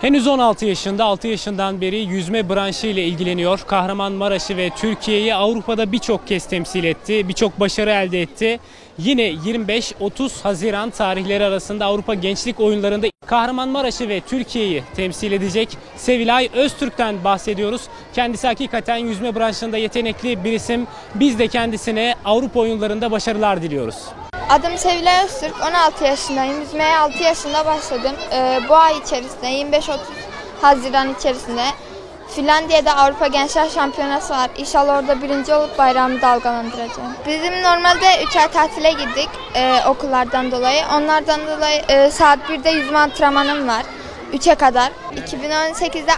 Henüz 16 yaşında, 6 yaşından beri yüzme branşı ile ilgileniyor. Kahramanmaraş'ı ve Türkiye'yi Avrupa'da birçok kez temsil etti, birçok başarı elde etti. Yine 25-30 Haziran tarihleri arasında Avrupa Gençlik Oyunları'nda Kahramanmaraş'ı ve Türkiye'yi temsil edecek Sevilay Öztürk'ten bahsediyoruz. Kendisi hakikaten yüzme branşında yetenekli bir isim. Biz de kendisine Avrupa oyunlarında başarılar diliyoruz. Adım Sevilay Öztürk, 16 yaşındayım. Yüzmeye 6 yaşında başladım. Bu ay içerisinde 25-30 Haziran içerisinde Finlandiya'da Avrupa Gençler Şampiyonası var. İnşallah orada birinci olup bayrağımı dalgalandıracağım. Bizim normalde 3 ay tatile gittik okullardan dolayı. Onlardan dolayı saat 1'de yüzme antrenmanım var. 3'e kadar. 2018'de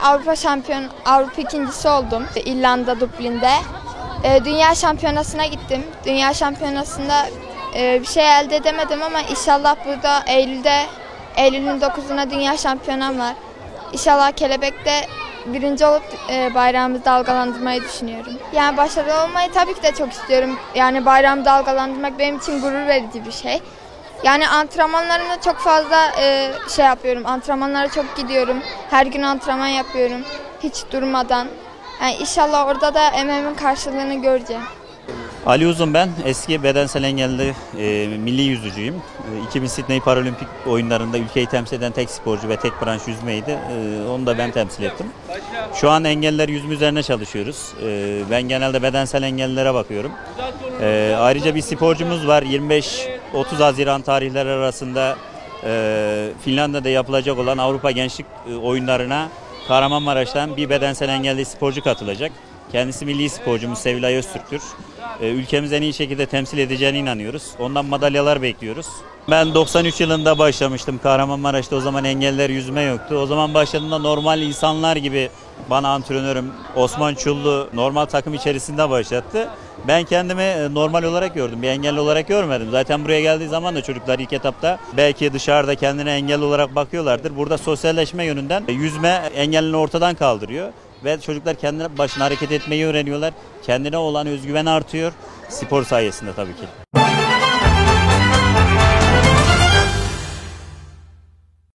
Avrupa ikincisi oldum. İrlanda, Dublin'de. Dünya şampiyonasına gittim. Dünya şampiyonasında bir şey elde edemedim ama inşallah burada Eylül'ün 9'una dünya şampiyonam var. İnşallah kelebekte birinci olup bayrağımızı dalgalandırmayı düşünüyorum. Yani başarılı olmayı tabii ki de çok istiyorum. Yani bayrağımı dalgalandırmak benim için gurur verici bir şey. Yani antrenmanlarımda çok fazla şey yapıyorum. Antrenmanlara çok gidiyorum. Her gün antrenman yapıyorum. Hiç durmadan. Yani inşallah orada da emeğimin karşılığını göreceğim. Ali Uzun ben. Eski bedensel engelli milli yüzücüyüm. 2000 Sydney Paralimpik oyunlarında ülkeyi temsil eden tek sporcu ve tek branş yüzmeydi. Onu da ben temsil ettim. Şu an engelliler yüzme üzerine çalışıyoruz. Ben genelde bedensel engellilere bakıyorum. Ayrıca bir sporcumuz var. 25-30 Haziran tarihleri arasında Finlandiya'da yapılacak olan Avrupa Gençlik Oyunları'na Kahramanmaraş'tan bir bedensel engelli sporcu katılacak. Kendisi milli sporcumuz Sevilay Öztürk'tür. Ülkemizi en iyi şekilde temsil edeceğine inanıyoruz. Ondan madalyalar bekliyoruz. Ben 93 yılında başlamıştım Kahramanmaraş'ta. O zaman engelliler yüzme yoktu. O zaman başladığımda normal insanlar gibi bana antrenörüm Osman Çullu normal takım içerisinde başlattı. Ben kendimi normal olarak gördüm. Bir engelli olarak görmedim. Zaten buraya geldiği zaman da çocuklar ilk etapta belki dışarıda kendine engelli olarak bakıyorlardır. Burada sosyalleşme yönünden yüzme engellini ortadan kaldırıyor. Ve çocuklar kendine başına hareket etmeyi öğreniyorlar. Kendine olan özgüven artıyor. Spor sayesinde tabii ki.